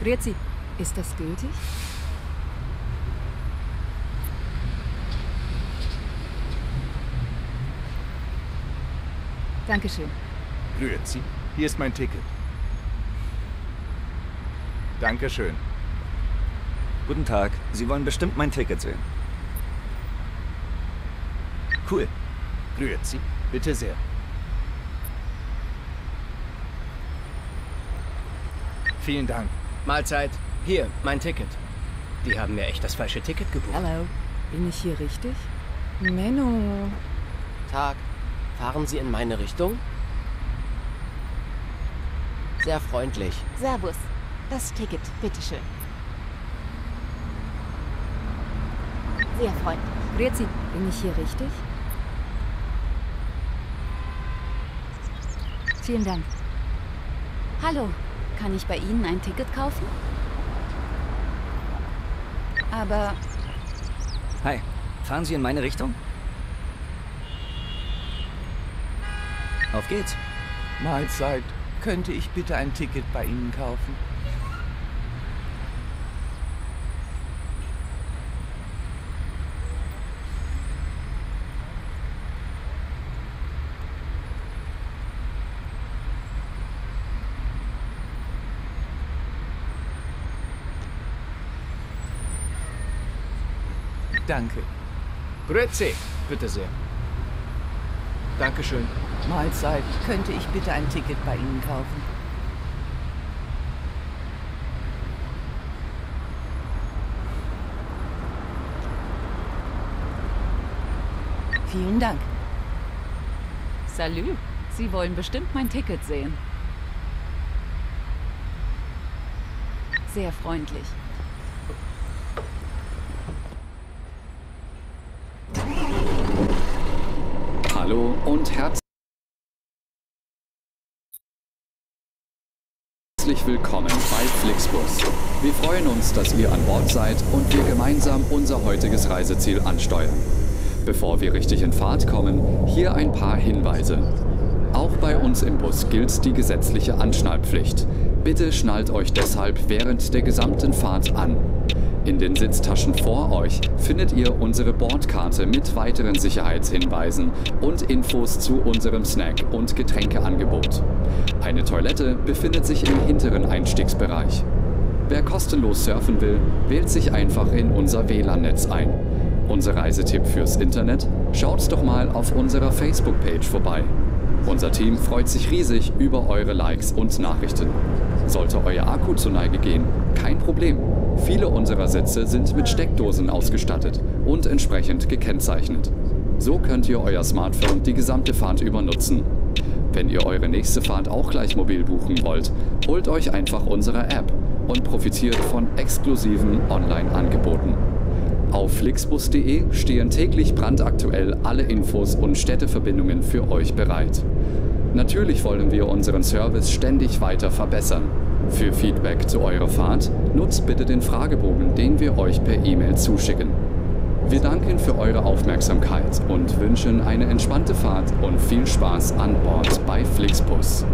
Grüezi. Ist das gültig? Dankeschön. Grüezi. Hier ist mein Ticket. Dankeschön. Guten Tag. Sie wollen bestimmt mein Ticket sehen. Cool. Grüezi. Bitte sehr. Vielen Dank. Mahlzeit. Hier, mein Ticket. Die haben mir echt das falsche Ticket gebucht. Hallo. Bin ich hier richtig? Menno. Tag. Fahren Sie in meine Richtung? Sehr freundlich. Servus. Das Ticket, bitteschön. Sehr freundlich. Grüezi. Bin ich hier richtig? Vielen Dank. Hallo. Kann ich bei Ihnen ein Ticket kaufen? Aber Hi. Fahren Sie in meine Richtung? Auf geht's. Mahlzeit. Könnte ich bitte ein Ticket bei Ihnen kaufen? Danke. Grüezi. Bitte sehr. Dankeschön. Mahlzeit. Könnte ich bitte ein Ticket bei Ihnen kaufen? Vielen Dank. Salü. Sie wollen bestimmt mein Ticket sehen. Sehr freundlich. Hallo und herzlich willkommen bei Flixbus. Wir freuen uns, dass ihr an Bord seid und wir gemeinsam unser heutiges Reiseziel ansteuern. Bevor wir richtig in Fahrt kommen, hier ein paar Hinweise. Auch bei uns im Bus gilt die gesetzliche Anschnallpflicht. Bitte schnallt euch deshalb während der gesamten Fahrt an. In den Sitztaschen vor euch findet ihr unsere Bordkarte mit weiteren Sicherheitshinweisen und Infos zu unserem Snack- und Getränkeangebot. Eine Toilette befindet sich im hinteren Einstiegsbereich. Wer kostenlos surfen will, wählt sich einfach in unser WLAN-Netz ein. Unser Reisetipp fürs Internet? Schaut doch mal auf unserer Facebook-Page vorbei. Unser Team freut sich riesig über eure Likes und Nachrichten. Sollte euer Akku zur Neige gehen, kein Problem. Viele unserer Sitze sind mit Steckdosen ausgestattet und entsprechend gekennzeichnet. So könnt ihr euer Smartphone die gesamte Fahrt über nutzen. Wenn ihr eure nächste Fahrt auch gleich mobil buchen wollt, holt euch einfach unsere App und profitiert von exklusiven Online-Angeboten. Auf flixbus.de stehen täglich brandaktuell alle Infos und Städteverbindungen für euch bereit. Natürlich wollen wir unseren Service ständig weiter verbessern. Für Feedback zu eurer Fahrt nutzt bitte den Fragebogen, den wir euch per E-Mail zuschicken. Wir danken für eure Aufmerksamkeit und wünschen eine entspannte Fahrt und viel Spaß an Bord bei Flixbus.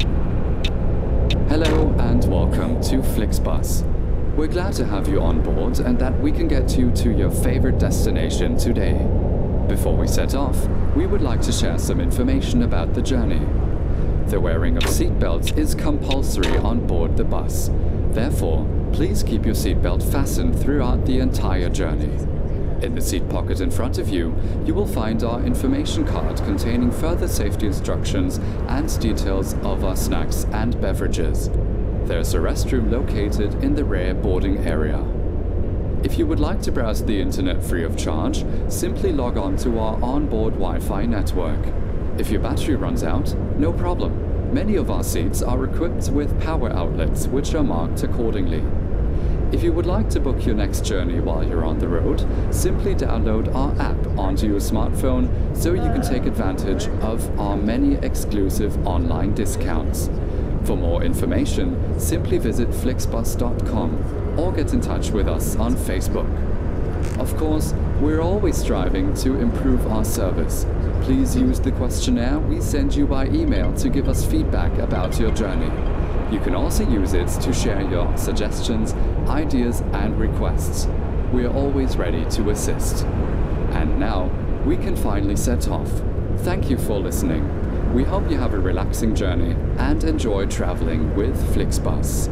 Hello and welcome to Flixbus. We're glad to have you on board and that we can get you to your favorite destination today. Before we set off, we would like to share some information about the journey. The wearing of seatbelts is compulsory on board the bus. Therefore, please keep your seatbelt fastened throughout the entire journey. In the seat pocket in front of you, you will find our information card containing further safety instructions and details of our snacks and beverages. There's a restroom located in the rear boarding area. If you would like to browse the internet free of charge, simply log on to our onboard Wi-Fi network. If your battery runs out, no problem. Many of our seats are equipped with power outlets which are marked accordingly. If you would like to book your next journey while you're on the road, simply download our app onto your smartphone so you can take advantage of our many exclusive online discounts. For more information, simply visit flixbus.com or get in touch with us on Facebook. Of course, we're always striving to improve our service. Please use the questionnaire we send you by email to give us feedback about your journey. You can also use it to share your suggestions, ideas, and requests. We are always ready to assist. And now, we can finally set off. Thank you for listening. We hope you have a relaxing journey and enjoy traveling with Flixbus.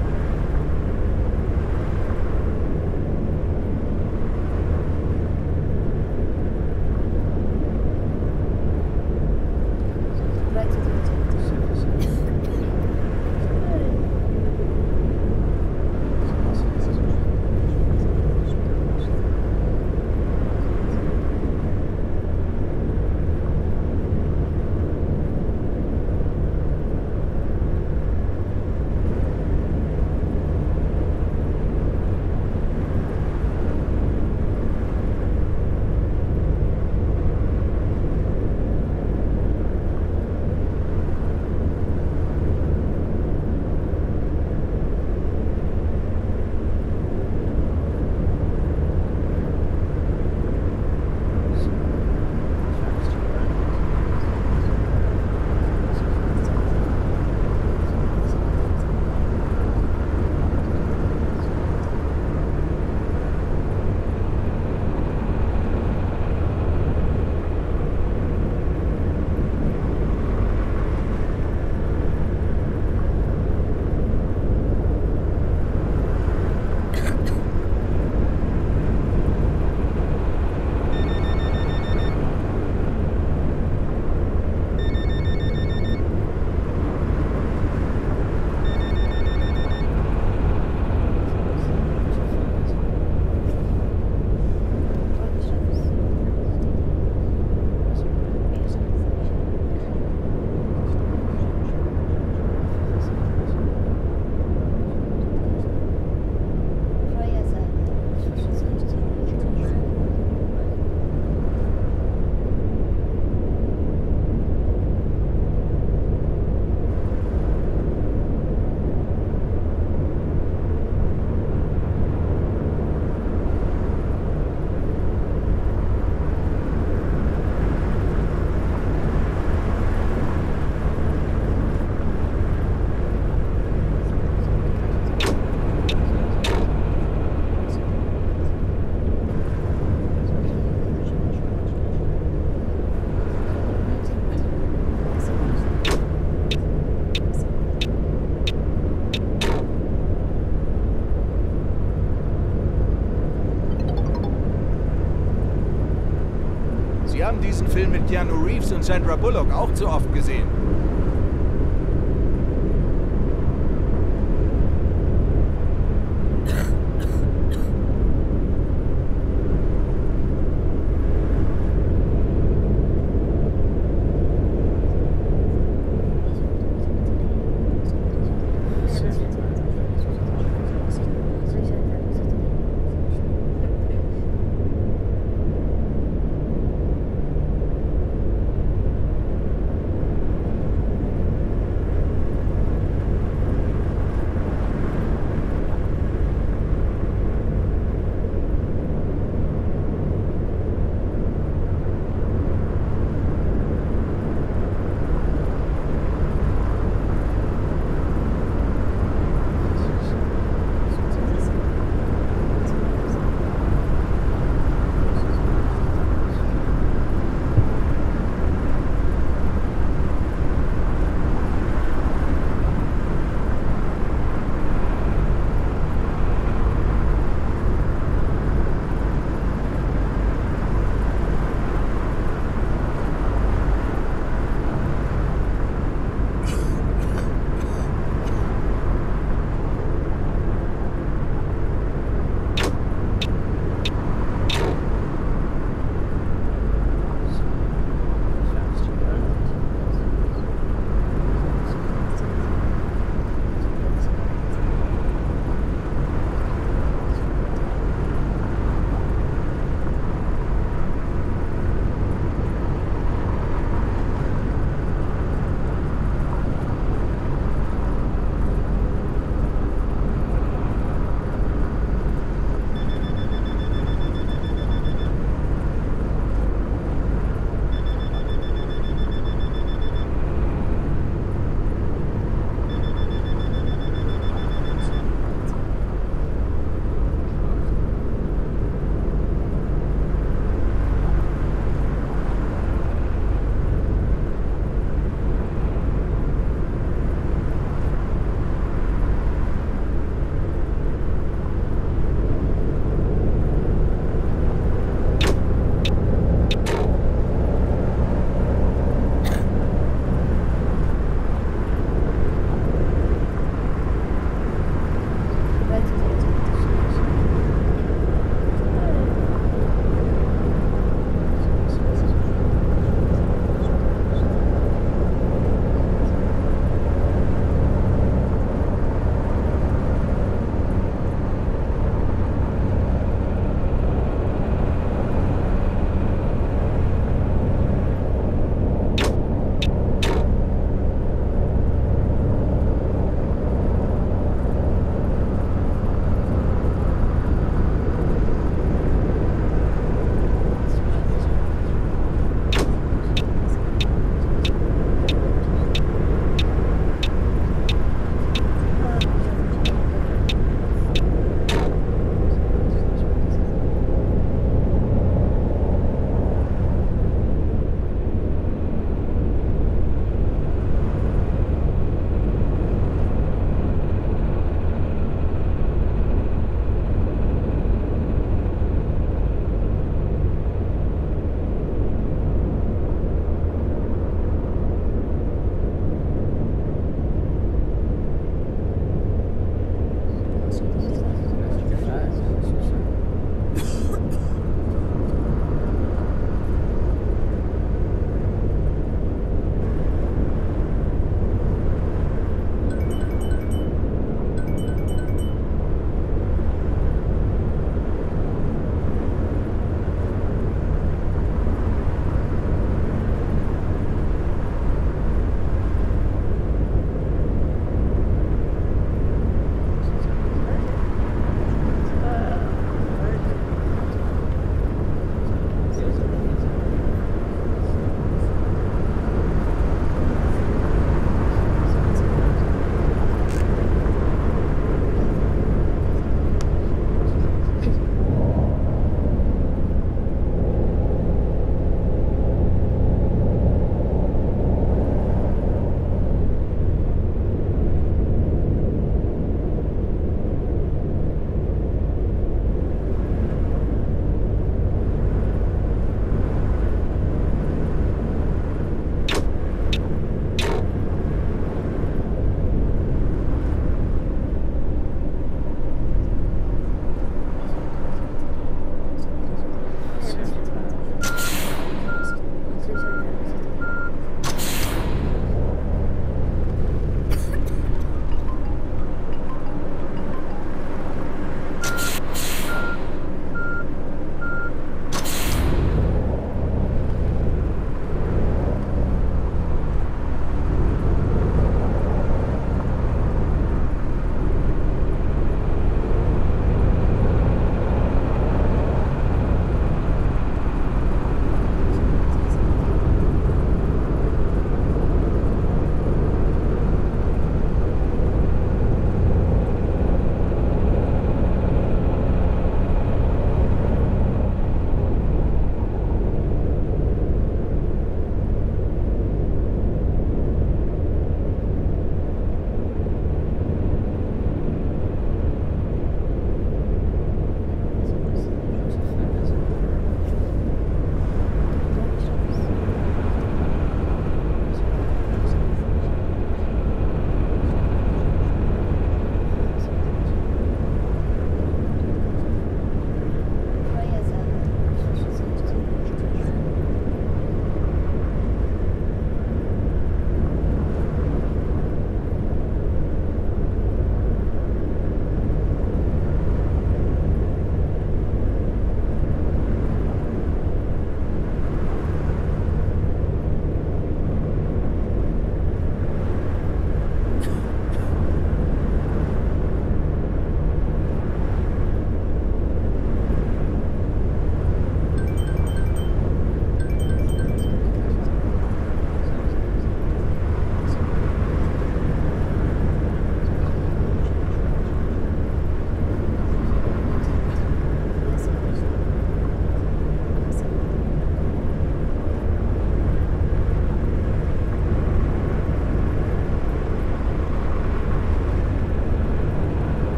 Sie haben diesen Film mit Keanu Reeves und Sandra Bullock auch zu oft gesehen.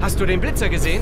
Hast du den Blitzer gesehen?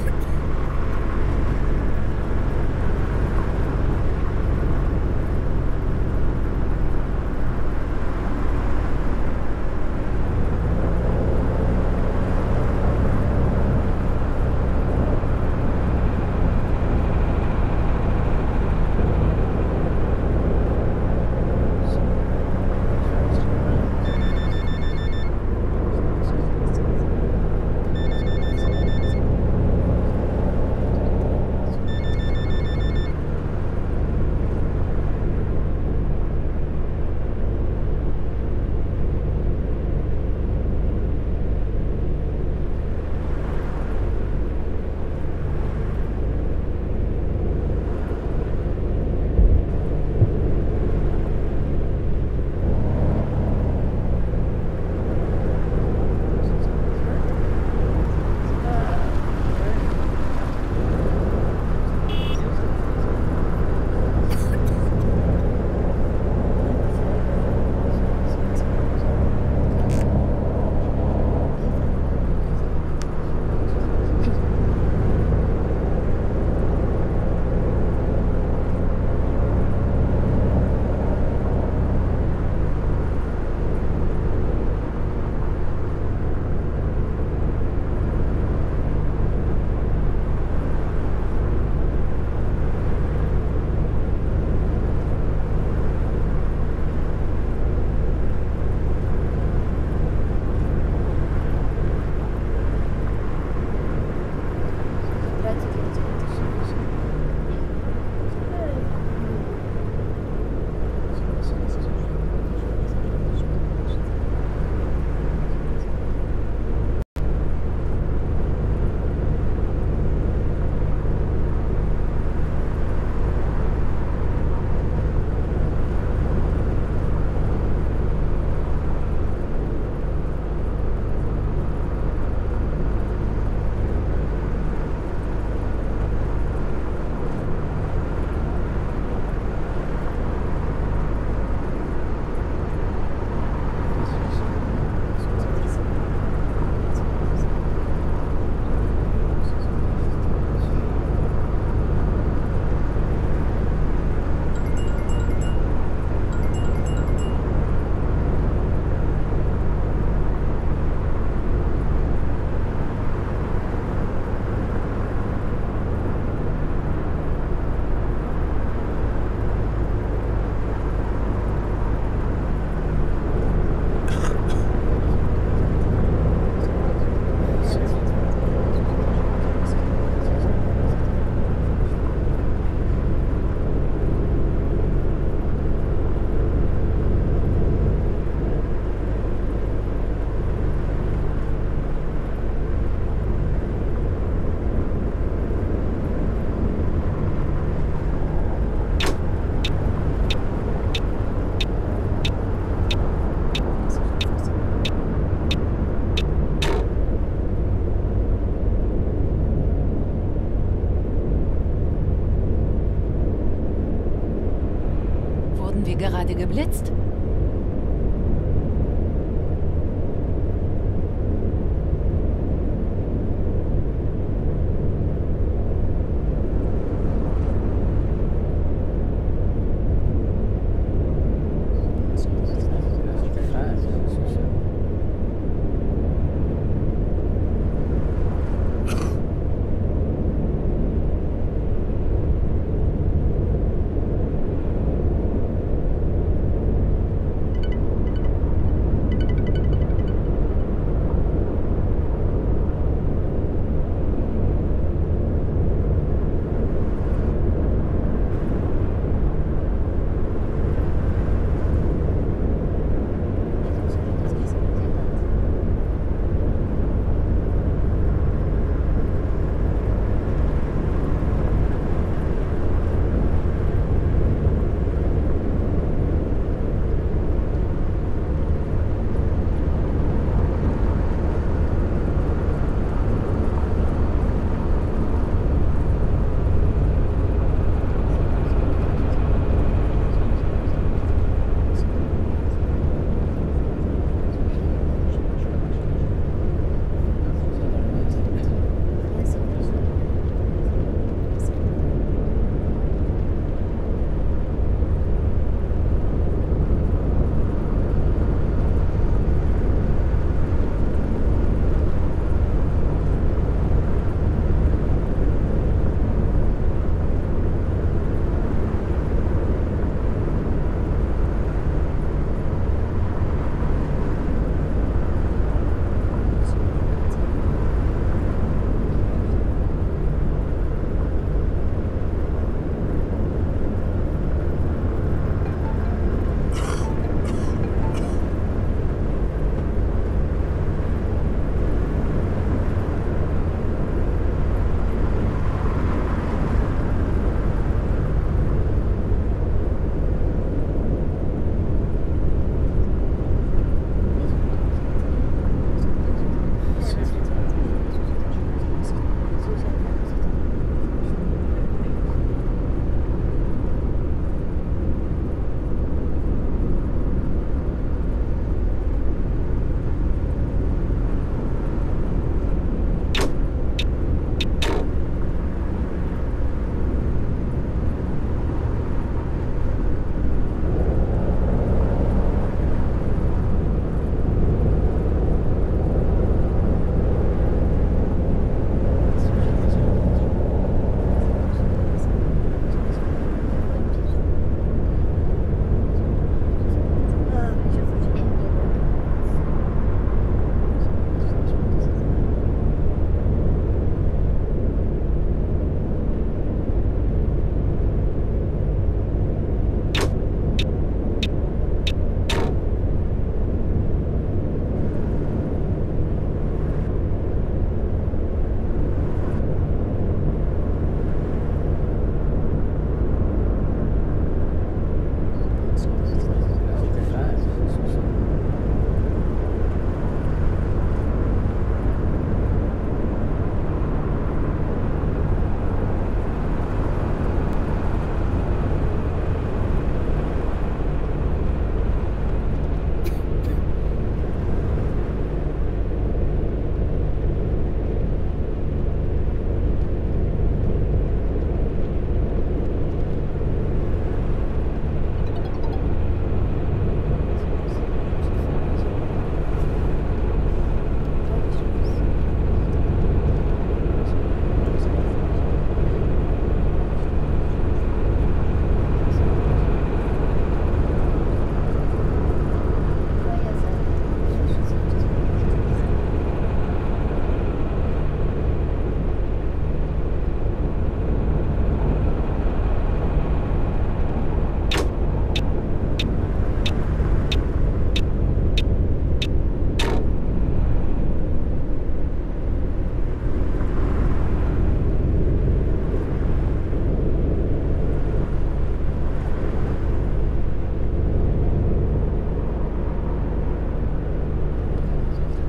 Gerade geblitzt?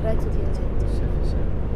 prețul e 10.